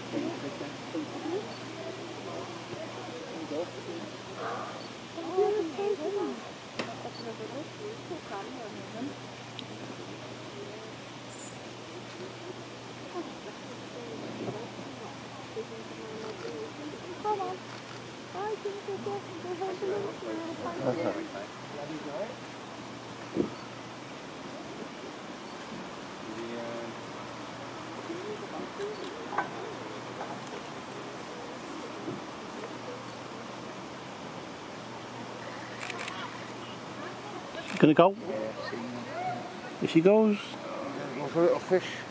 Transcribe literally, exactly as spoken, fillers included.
Gonna go? Yeah, Here she goes. Love a little fish.